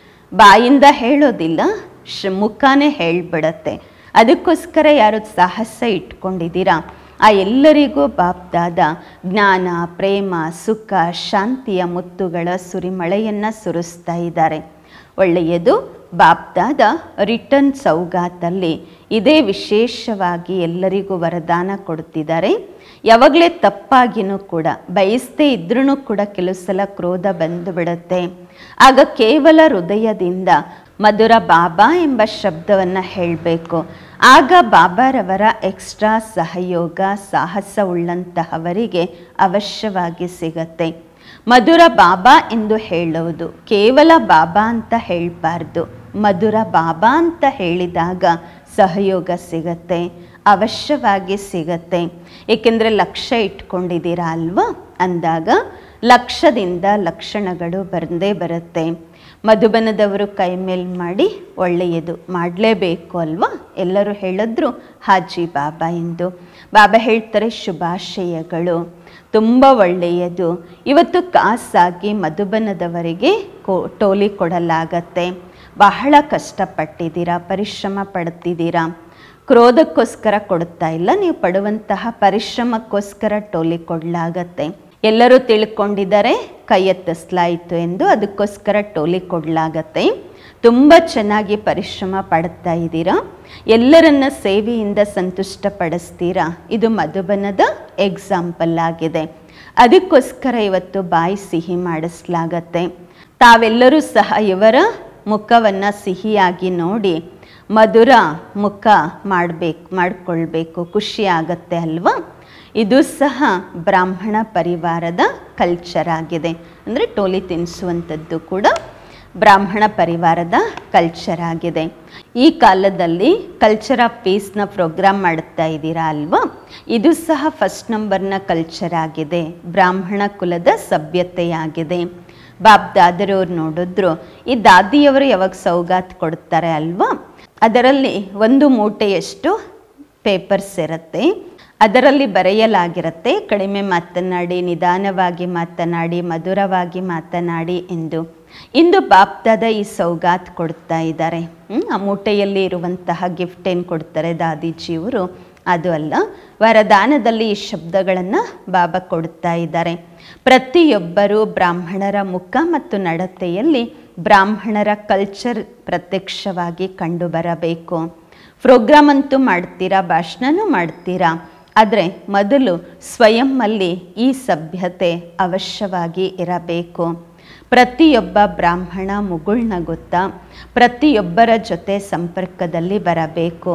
ಬಾಯಿಂದ ಹೇಳೋದಿಲ್ಲ, ಶ ಮುಖಾನೇ ಹೇಳಿಬಿಡತ್ತೆ. ಅದಕ್ಕೋಸ್ಕರ ಯಾರು ಸಾಹಸ ಇಟ್ಕೊಂಡಿದ್ದೀರಾ ಆ ಎಲ್ಲರಿಗೂ ಬಾಪ್ದಾದ ಜ್ಞಾನ, ಪ್ರೇಮ, ಸುಖ, ಶಾಂತಿಯ ಮುತ್ತುಗಳ ಸುರಿಮಳೆಯನ್ನು ಸುರಿಸ್ತಾ ಇದ್ದಾರೆ. ಒಳ್ಳೆಯದು. ಬಾಪ್ದಾದ ರಿಟರ್ನ್ ಸೌಗಾತಲ್ಲಿ ಇದೇ ವಿಶೇಷವಾಗಿ ಎಲ್ಲರಿಗೂ ವರದಾನ ಕೊಡ್ತಿದ್ದಾರೆ. ಯಾವಾಗಲೇ ತಪ್ಪಾಗಿನೂ ಕೂಡ ಬಯಸದೇ ಇದ್ರೂ ಕೂಡ ಕೆಲವು ಸಲ ಕ್ರೋಧ ಬಂದು ಬಿಡುತ್ತೆ. ಆಗ ಕೇವಲ ಹೃದಯದಿಂದ ಮಧುರ ಬಾಬಾ ಎಂಬ ಶಬ್ದವನ್ನು ಹೇಳಬೇಕು. ಆಗ ಬಾಬಾರವರ ಎಕ್ಸ್ಟ್ರಾ ಸಹಯೋಗ, ಸಾಹಸ ಉಳ್ಳಂತಹವರಿಗೆ ಅವಶ್ಯವಾಗಿ ಸಿಗತ್ತೆ. ಮಧುರ ಬಾಬಾ ಎಂದು ಹೇಳುವುದು, ಕೇವಲ ಬಾಬಾ ಅಂತ ಹೇಳಬಾರ್ದು. ಮಧುರ ಬಾಬಾ ಅಂತ ಹೇಳಿದಾಗ ಸಹಯೋಗ ಸಿಗತ್ತೆ, ಅವಶ್ಯವಾಗಿ ಸಿಗತ್ತೆ. ಏಕೆಂದರೆ ಲಕ್ಷ್ಯ ಇಟ್ಕೊಂಡಿದ್ದೀರಾ ಅಲ್ವಾ? ಅಂದಾಗ ಲಕ್ಷ್ಯದಿಂದ ಲಕ್ಷಣಗಳು ಬಂದೇ ಬರುತ್ತೆ. ಮಧುಬನದವರು ಕೈ ಮೇಲೆ ಮಾಡಿ, ಒಳ್ಳೆಯದು, ಮಾಡಲೇಬೇಕು ಅಲ್ವಾ? ಎಲ್ಲರೂ ಹೇಳಿದ್ರು ಹಾಜಿ ಬಾಬಾ ಎಂದು. ಬಾಬಾ ಹೇಳ್ತಾರೆ ಶುಭಾಶಯಗಳು, ತುಂಬ ಒಳ್ಳೆಯದು. ಇವತ್ತು ಕಾಸಾಗಿ ಮಧುಬನದವರಿಗೆ ಕೋ ಟೋಲಿ ಕೊಡಲಾಗತ್ತೆ. ಬಹಳ ಕಷ್ಟಪಟ್ಟಿದ್ದೀರಾ, ಪರಿಶ್ರಮ ಪಡ್ತಿದ್ದೀರಾ. ಕ್ರೋಧಕ್ಕೋಸ್ಕರ ಕೊಡ್ತಾ ಇಲ್ಲ, ನೀವು ಪಡುವಂತಹ ಪರಿಶ್ರಮಕ್ಕೋಸ್ಕರ ಟೋಲಿ ಕೊಡಲಾಗತ್ತೆ. ಎಲ್ಲರೂ ತಿಳ್ಕೊಂಡಿದ್ದಾರೆ ಕೈ ಎತ್ತಿಸಲಾಯಿತು ಎಂದು, ಅದಕ್ಕೋಸ್ಕರ ಟೋಲಿ ಕೊಡಲಾಗತ್ತೆ. ತುಂಬ ಚೆನ್ನಾಗಿ ಪರಿಶ್ರಮ ಪಡ್ತಾ ಇದ್ದೀರಾ, ಎಲ್ಲರನ್ನ ಸೇವೆಯಿಂದ ಸಂತುಷ್ಟಪಡಿಸ್ತೀರಾ. ಇದು ಮಧುಬನದ ಎಕ್ಸಾಂಪಲ್ ಆಗಿದೆ. ಅದಕ್ಕೋಸ್ಕರ ಇವತ್ತು ಬಾಯಿ ಸಿಹಿ ಮಾಡಿಸಲಾಗತ್ತೆ. ತಾವೆಲ್ಲರೂ ಸಹ ಇವರ ಮುಖವನ್ನು ಸಿಹಿಯಾಗಿ ನೋಡಿ ಮಧುರ ಮುಖ ಮಾಡಬೇಕು ಮಾಡಿಕೊಳ್ಬೇಕು, ಖುಷಿ ಆಗತ್ತೆ ಅಲ್ವಾ? ಇದು ಸಹ ಬ್ರಾಹ್ಮಣ ಪರಿವಾರದ ಕಲ್ಚರ್ ಆಗಿದೆ. ಅಂದರೆ ಟೋಲಿ ತಿನ್ನಿಸುವಂಥದ್ದು ಕೂಡ ಬ್ರಾಹ್ಮಣ ಪರಿವಾರದ ಕಲ್ಚರ್ ಆಗಿದೆ. ಈ ಕಾಲದಲ್ಲಿ ಕಲ್ಚರ್ ಆಫ್ ಪೀಸ್ನ ಪ್ರೋಗ್ರಾಮ್ ಮಾಡುತ್ತಾ ಇದ್ದೀರಾ ಅಲ್ವಾ? ಇದು ಸಹ ಫಸ್ಟ್ ನಂಬರ್ನ ಕಲ್ಚರ್ ಆಗಿದೆ, ಬ್ರಾಹ್ಮಣ ಕುಲದ ಸಭ್ಯತೆಯಾಗಿದೆ. ಬಾಬ್ ದಾದರವ್ರು ನೋಡಿದ್ರು, ಈ ದಾದಿಯವರು ಯಾವಾಗ ಸೌಗಾತ್ ಕೊಡ್ತಾರೆ ಅಲ್ವಾ, ಅದರಲ್ಲಿ ಒಂದು ಮೂಟೆಯಷ್ಟು ಪೇಪರ್ಸ್ ಇರುತ್ತೆ. ಅದರಲ್ಲಿ ಬರೆಯಲಾಗಿರುತ್ತೆ ಕಡಿಮೆ ಮಾತನಾಡಿ, ನಿಧಾನವಾಗಿ ಮಾತನಾಡಿ, ಮಧುರವಾಗಿ ಮಾತನಾಡಿ ಎಂದು. ಇಂದು ಬಾಪ್ದಾದ ಈ ಸೌಗಾತ್ ಕೊಡ್ತಾ ಇದ್ದಾರೆ. ಆ ಮೂಟೆಯಲ್ಲಿ ಇರುವಂತಹ ಗಿಫ್ಟ್ ಏನು ಕೊಡ್ತಾರೆ ದಾದಿಜಿಯವರು, ಅದು ಅಲ್ಲ, ವರದಾನದಲ್ಲಿ ಈ ಶಬ್ದಗಳನ್ನು ಬಾಬಾ ಕೊಡ್ತಾ ಇದ್ದಾರೆ. ಪ್ರತಿಯೊಬ್ಬರೂ ಬ್ರಾಹ್ಮಣರ ಮುಖ ಮತ್ತು ನಡತೆಯಲ್ಲಿ ಬ್ರಾಹ್ಮಣರ ಕಲ್ಚರ್ ಪ್ರತ್ಯಕ್ಷವಾಗಿ ಕಂಡುಬರಬೇಕು. ಪ್ರೋಗ್ರಾಮ್ ಅಂತೂ ಮಾಡ್ತೀರಾ, ಭಾಷಣನೂ ಮಾಡ್ತೀರಾ, ಆದರೆ ಮೊದಲು ಸ್ವಯಂನಲ್ಲಿ ಈ ಸಭ್ಯತೆ ಅವಶ್ಯವಾಗಿ ಇರಬೇಕು. ಪ್ರತಿಯೊಬ್ಬ ಬ್ರಾಹ್ಮಣ ಮುಗುಳ್ನಗುತ್ತಾ ಪ್ರತಿಯೊಬ್ಬರ ಜೊತೆ ಸಂಪರ್ಕದಲ್ಲಿ ಬರಬೇಕು.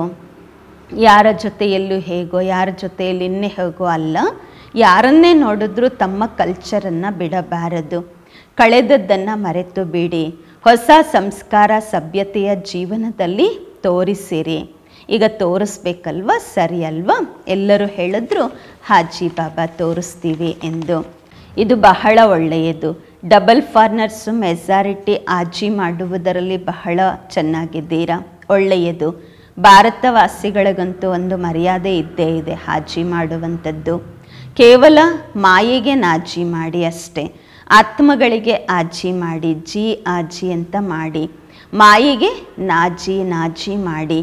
ಯಾರ ಜೊತೆಯಲ್ಲೂ ಹೇಗೋ, ಯಾರ ಜೊತೆಯಲ್ಲಿ ಇನ್ನೇ ಹೇಗೋ ಅಲ್ಲ, ಯಾರನ್ನೇ ನೋಡಿದ್ರೂ ತಮ್ಮ ಕಲ್ಚರನ್ನು ಬಿಡಬಾರದು. ಕಳೆದದ್ದನ್ನು ಮರೆತು ಬಿಡಿ. ಹೊಸ ಸಂಸ್ಕಾರ ಸಭ್ಯತೆಯ ಜೀವನದಲ್ಲಿ ತೋರಿಸಿರಿ. ಈಗ ತೋರಿಸ್ಬೇಕಲ್ವ, ಸರಿ ಅಲ್ವಾ? ಎಲ್ಲರೂ ಹೇಳಿದ್ರು ಹಾಜಿ ಬಾಬಾ ತೋರಿಸ್ತೀವಿ ಎಂದು. ಇದು ಬಹಳ ಒಳ್ಳೆಯದು. ಡಬಲ್ ಫಾರ್ನರ್ಸು ಮೆಜಾರಿಟಿ ಆಜಿ ಮಾಡುವುದರಲ್ಲಿ ಬಹಳ ಚೆನ್ನಾಗಿದ್ದೀರಾ, ಒಳ್ಳೆಯದು. ಭಾರತವಾಸಿಗಳಿಗಂತೂ ಒಂದು ಮರ್ಯಾದೆ ಇದ್ದೇ ಇದೆ ಹಾಜಿ ಮಾಡುವಂಥದ್ದು. ಕೇವಲ ಮಾಯೆಗೆ ನಾಜಿ ಮಾಡಿ ಅಷ್ಟೇ, ಆತ್ಮಗಳಿಗೆ ಆಜಿ ಮಾಡಿ, ಜಿ ಆಜಿ ಅಂತ ಮಾಡಿ. ಮಾಯೆಗೆ ನಾಜಿ ನಾಜಿ ಮಾಡಿ,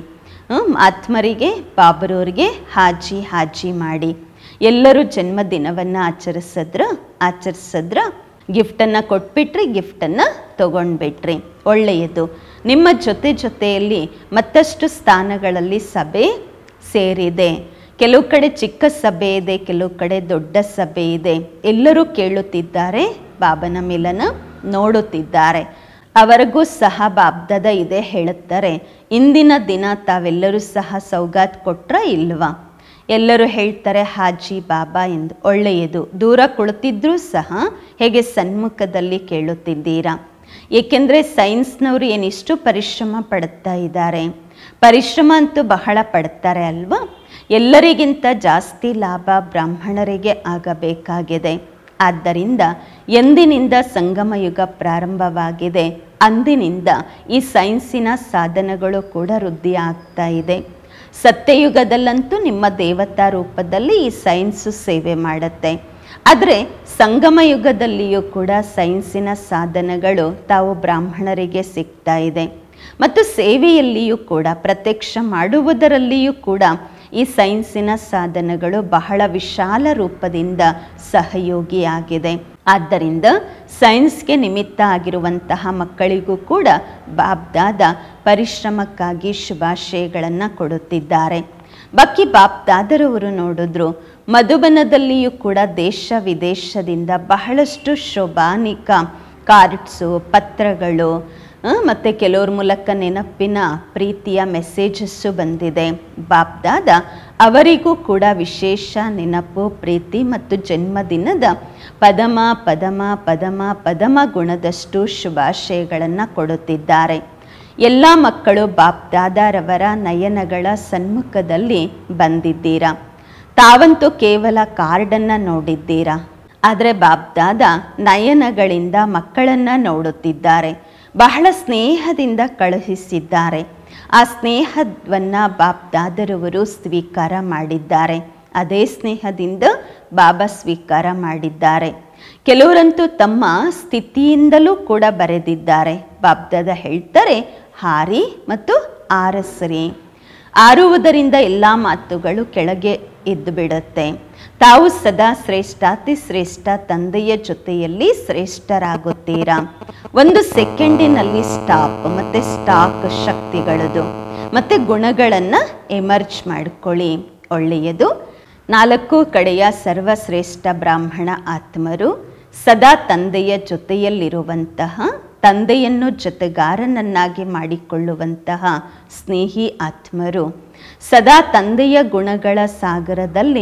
ಆತ್ಮರಿಗೆ ಬಾಬರವ್ರಿಗೆ ಹಾಜಿ ಹಾಜಿ ಮಾಡಿ. ಎಲ್ಲರೂ ಜನ್ಮದಿನವನ್ನು ಆಚರಿಸಿದ್ರ ಆಚರಿಸಿದ್ರ ಗಿಫ್ಟನ್ನು ಕೊಟ್ಬಿಟ್ರಿ, ಗಿಫ್ಟನ್ನು ತೊಗೊಂಡ್ಬಿಟ್ರಿ, ಒಳ್ಳೆಯದು. ನಿಮ್ಮ ಜೊತೆ ಜೊತೆಯಲ್ಲಿ ಮತ್ತಷ್ಟು ಸ್ಥಾನಗಳಲ್ಲಿ ಸಭೆ ಸೇರಿದೆ. ಕೆಲವು ಕಡೆ ಚಿಕ್ಕ ಸಭೆ ಇದೆ, ಕೆಲವು ಕಡೆ ದೊಡ್ಡ ಸಭೆ ಇದೆ. ಎಲ್ಲರೂ ಕೇಳುತ್ತಿದ್ದಾರೆ, ಬಾಬನ ಮಿಲನ ನೋಡುತ್ತಿದ್ದಾರೆ. ಅವರಿಗೂ ಸಹ ಬಾಬ್ದಾದ ಇದೆ ಹೇಳುತ್ತಾರೆ, ಇಂದಿನ ದಿನ ತಾವೆಲ್ಲರೂ ಸಹ ಸೌಗಾತ್ ಕೊಟ್ರ ಇಲ್ವಾ? ಎಲ್ಲರೂ ಹೇಳ್ತಾರೆ ಹಾಜಿ ಬಾಬಾ ಎಂದು, ಒಳ್ಳೆಯದು. ದೂರ ಕುಳಿತಿದ್ರೂ ಸಹ ಹೇಗೆ ಸನ್ಮುಖದಲ್ಲಿ ಕೇಳುತ್ತಿದ್ದೀರಾ? ಏಕೆಂದರೆ ಸೈನ್ಸ್ನವರು ಏನಿಷ್ಟು ಪರಿಶ್ರಮ ಪಡುತ್ತಾ ಇದ್ದಾರೆ. ಪರಿಶ್ರಮ ಅಂತೂ ಬಹಳ ಪಡ್ತಾರೆ ಅಲ್ವಾ? ಎಲ್ಲರಿಗಿಂತ ಜಾಸ್ತಿ ಲಾಭ ಬ್ರಾಹ್ಮಣರಿಗೆ ಆಗಬೇಕಾಗಿದೆ. ಆದ್ದರಿಂದ ಎಂದಿನಿಂದ ಸಂಗಮ ಯುಗ ಪ್ರಾರಂಭವಾಗಿದೆ, ಅಂದಿನಿಂದ ಈ ಸೈನ್ಸಿನ ಸಾಧನಗಳು ಕೂಡ ವೃದ್ಧಿ ಆಗ್ತಾ ಇದೆ. ಸತ್ಯಯುಗದಲ್ಲಂತೂ ನಿಮ್ಮ ದೇವತಾ ರೂಪದಲ್ಲಿ ಈ ಸೈನ್ಸು ಸೇವೆ ಮಾಡುತ್ತೆ. ಆದರೆ ಸಂಗಮ ಯುಗದಲ್ಲಿಯೂ ಕೂಡ ಸೈನ್ಸಿನ ಸಾಧನಗಳು ತಾವು ಬ್ರಾಹ್ಮಣರಿಗೆ ಸಿಗ್ತಾ ಇದೆ. ಮತ್ತು ಸೇವೆಯಲ್ಲಿಯೂ ಕೂಡ, ಪ್ರತ್ಯಕ್ಷ ಮಾಡುವುದರಲ್ಲಿಯೂ ಕೂಡ ಈ ಸೈನ್ಸಿನ ಸಾಧನಗಳು ಬಹಳ ವಿಶಾಲ ರೂಪದಿಂದ ಸಹಯೋಗಿಯಾಗಿದೆ. ಆದ್ದರಿಂದ ಸೈನ್ಸ್ಗೆ ನಿಮಿತ್ತ ಆಗಿರುವಂತಹ ಮಕ್ಕಳಿಗೂ ಕೂಡ ಬಾಬ್ದಾದ ಪರಿಶ್ರಮಕ್ಕಾಗಿ ಶುಭಾಶಯಗಳನ್ನು ಕೊಡುತ್ತಿದ್ದಾರೆ. ಬಾಕಿ ಬಾಬ್ದಾದರವರು ನೋಡಿದ್ರು ಮಧುಬನದಲ್ಲಿಯೂ ಕೂಡ ದೇಶ ವಿದೇಶದಿಂದ ಬಹಳಷ್ಟು ಶೋಭಾನಿಕ ಕಾರ್ಡ್ಸು, ಪತ್ರಗಳು ಮತ್ತು ಕೆಲವ್ರ ಮೂಲಕ ನೆನಪಿನ ಪ್ರೀತಿಯ ಮೆಸೇಜಸ್ಸು ಬಂದಿದೆ. ಬಾಬ್ದಾದ ಅವರಿಗೂ ಕೂಡ ವಿಶೇಷ ನೆನಪು, ಪ್ರೀತಿ ಮತ್ತು ಜನ್ಮದಿನದ ಪದಮ ಪದಮ ಪದಮ ಪದಮ ಗುಣದಷ್ಟು ಶುಭಾಶಯಗಳನ್ನು ಕೊಡುತ್ತಿದ್ದಾರೆ. ಎಲ್ಲ ಮಕ್ಕಳು ಬಾಬ್ದಾದರವರ ನಯನಗಳ ಸನ್ಮುಖದಲ್ಲಿ ಬಂದಿದ್ದೀರಾ. ತಾವಂತೂ ಕೇವಲ ಕಾರ್ಡನ್ನು ನೋಡಿದ್ದೀರಾ, ಆದರೆ ಬಾಬ್ದಾದ ನಯನಗಳಿಂದ ಮಕ್ಕಳನ್ನು ನೋಡುತ್ತಿದ್ದಾರೆ. ಬಹಳ ಸ್ನೇಹದಿಂದ ಕಳುಹಿಸಿದ್ದಾರೆ. ಆ ಸ್ನೇಹವನ್ನು ಬಾಬ್ದಾದರವರು ಸ್ವೀಕಾರ ಮಾಡಿದ್ದಾರೆ. ಅದೇ ಸ್ನೇಹದಿಂದ ಬಾಬಾ ಸ್ವೀಕಾರ ಮಾಡಿದ್ದಾರೆ. ಕೆಲವರಂತೂ ತಮ್ಮ ಸ್ಥಿತಿಯಿಂದಲೂ ಕೂಡ ಬರೆದಿದ್ದಾರೆ. ಬಾಬ್ದಾದ ಹೇಳ್ತಾರೆ, ಹಾರಿ ಮತ್ತು ಆರಸರಿ. ಆರುವುದರಿಂದ ಎಲ್ಲ ಮಾತುಗಳು ಕೆಳಗೆ ಎದ್ದು ಬಿಡುತ್ತೆ. ತಾವು ಸದಾ ಶ್ರೇಷ್ಠಾತಿ ಶ್ರೇಷ್ಠ ತಂದೆಯ ಜೊತೆಯಲ್ಲಿ ಶ್ರೇಷ್ಠರಾಗುತ್ತೀರಾ. ಒಂದು ಸೆಕೆಂಡಿನಲ್ಲಿ ಸ್ಟಾಪ್ ಮತ್ತು ಸ್ಟಾಕ್ ಶಕ್ತಿಗಳದು ಮತ್ತು ಗುಣಗಳನ್ನು ಎಮರ್ಜ್ ಮಾಡಿಕೊಳ್ಳಿ, ಒಳ್ಳೆಯದು. ನಾಲ್ಕು ಕಡೆಯ ಸರ್ವಶ್ರೇಷ್ಠ ಬ್ರಾಹ್ಮಣ ಆತ್ಮರು ಸದಾ ತಂದೆಯ ಜೊತೆಯಲ್ಲಿರುವಂತಹ, ತಂದೆಯನ್ನು ಜೊತೆಗಾರನನ್ನಾಗಿ ಮಾಡಿಕೊಳ್ಳುವಂತಹ ಸ್ನೇಹಿ ಆತ್ಮರು, ಸದಾ ತಂದೆಯ ಗುಣಗಳ ಸಾಗರದಲ್ಲಿ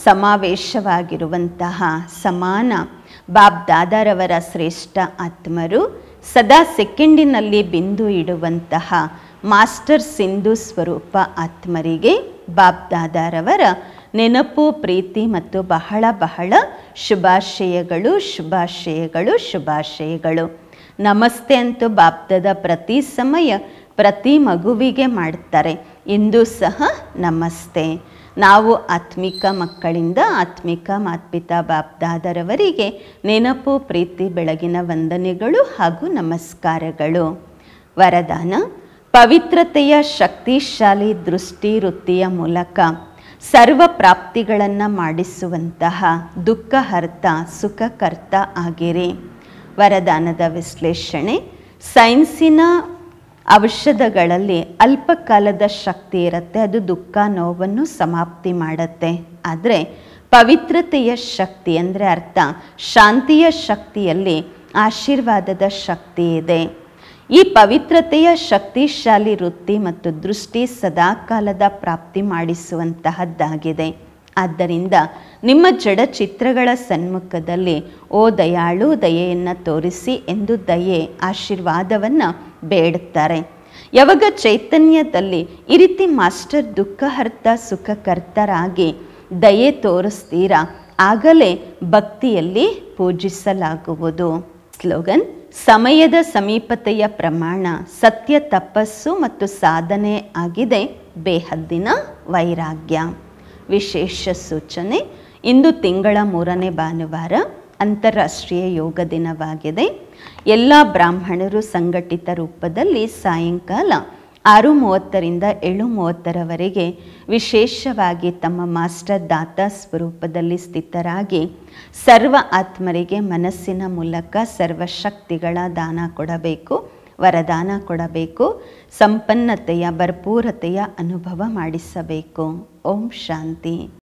ಸಮಾವೇಶವಾಗಿರುವಂತಹ ಸಮಾನ ಬಾಬ್ದಾದರವರ ಶ್ರೇಷ್ಠ ಆತ್ಮರು, ಸದಾ ಸೆಕೆಂಡಿನಲ್ಲಿ ಬಿಂದು ಇಡುವಂತಹ ಮಾಸ್ಟರ್ ಸಿಂಧು ಸ್ವರೂಪ ಆತ್ಮರಿಗೆ ಬಾಬ್ದಾದರವರ ನೆನಪು, ಪ್ರೀತಿ ಮತ್ತು ಬಹಳ ಬಹಳ ಶುಭಾಶಯಗಳು ಶುಭಾಶಯಗಳು ಶುಭಾಶಯಗಳು. ನಮಸ್ತೆ ಅಂತೂ ಬಾಬ್ದಾದ ಪ್ರತಿ ಸಮಯ ಪ್ರತಿ ಮಗುವಿಗೆ ಮಾಡ್ತಾರೆ. ಇಂದು ಸಹ ನಮಸ್ತೆ. ನಾವು ಆತ್ಮಿಕ ಮಕ್ಕಳಿಂದ ಆತ್ಮಿಕ ಮಾತ್ಪಿತಾ ಬಾಬ್ದಾದರವರಿಗೆ ನೆನಪು, ಪ್ರೀತಿ, ಬೆಳಗಿನ ವಂದನೆಗಳು ಹಾಗೂ ನಮಸ್ಕಾರಗಳು. ವರದಾನ: ಪವಿತ್ರತೆಯ ಶಕ್ತಿಶಾಲಿ ದೃಷ್ಟಿ ವೃತ್ತಿಯ ಮೂಲಕ ಸರ್ವ ಪ್ರಾಪ್ತಿಗಳನ್ನು ಮಾಡಿಸುವಂತಹ ದುಃಖಹರ್ತ ಸುಖಕರ್ತ ಆಗಿರಿ. ವರದಾನದ ವಿಶ್ಲೇಷಣೆ: ಸೈನ್ಸಿನ ಔಷಧಗಳಲ್ಲಿ ಅಲ್ಪಕಾಲದ ಶಕ್ತಿ ಇರುತ್ತೆ, ಅದು ದುಃಖ ನೋವನ್ನು ಸಮಾಪ್ತಿ ಮಾಡುತ್ತೆ. ಆದರೆ ಪವಿತ್ರತೆಯ ಶಕ್ತಿ ಅಂದರೆ ಅರ್ಥ ಶಾಂತಿಯ ಶಕ್ತಿಯಲ್ಲಿ ಆಶೀರ್ವಾದದ ಶಕ್ತಿ ಇದೆ. ಈ ಪವಿತ್ರತೆಯ ಶಕ್ತಿಶಾಲಿ ವೃತ್ತಿ ಮತ್ತು ದೃಷ್ಟಿ ಸದಾಕಾಲದ ಪ್ರಾಪ್ತಿ ಮಾಡಿಸುವಂತಹದ್ದಾಗಿದೆ. ಆದ್ದರಿಂದ ನಿಮ್ಮ ಜಡ ಚಿತ್ರಗಳ ಸನ್ಮುಖದಲ್ಲಿ ಓ ದಯಾಳು ದಯೆಯನ್ನು ತೋರಿಸಿ ಎಂದು ದಯೆ ಆಶೀರ್ವಾದವನ್ನು ಬೇಡುತ್ತಾರೆ. ಯಾವಾಗ ಚೈತನ್ಯದಲ್ಲಿ ಈ ರೀತಿ ಮಾಸ್ಟರ್ ದುಃಖಹರ್ತ ಸುಖಕರ್ತರಾಗಿ ದಯೆ ತೋರಿಸ್ತೀರಾ, ಆಗಲೇ ಭಕ್ತಿಯಲ್ಲಿ ಪೂಜಿಸಲಾಗುವುದು. ಸ್ಲೋಗನ್: ಸಮಯದ ಸಮೀಪತೆಯ ಪ್ರಮಾಣ ಸತ್ಯ ತಪಸ್ಸು ಮತ್ತು ಸಾಧನೆ ಆಗಿದೆ ಬೇಹದ್ದಿನ ವೈರಾಗ್ಯ. ವಿಶೇಷ ಸೂಚನೆ: ಇಂದು ತಿಂಗಳ ಮೂರನೇ ಭಾನುವಾರ, ಅಂತಾರಾಷ್ಟ್ರೀಯ ಯೋಗ ದಿನವಾಗಿದೆ. ಎಲ್ಲ ಬ್ರಾಹ್ಮಣರು ಸಂಘಟಿತ ರೂಪದಲ್ಲಿ ಸಾಯಂಕಾಲ ಆರು ಮೂವತ್ತರಿಂದ ಏಳು ಮೂವತ್ತರವರೆಗೆ ವಿಶೇಷವಾಗಿ ತಮ್ಮ ಮಾಸ್ಟರ್ ದಾತಾ ಸ್ವರೂಪದಲ್ಲಿ ಸ್ಥಿತರಾಗಿ ಸರ್ವ ಆತ್ಮರಿಗೆ ಮನಸ್ಸಿನ ಮೂಲಕ ಸರ್ವಶಕ್ತಿಗಳ ದಾನ ಕೊಡಬೇಕು, ವರದಾನ ಕೊಡಬೇಕು, ಸಂಪನ್ನತೆಯ ಭರ್ಪೂರತೆಯ ಅನುಭವ ಮಾಡಿಸಬೇಕು. ಓಂ ಶಾಂತಿ.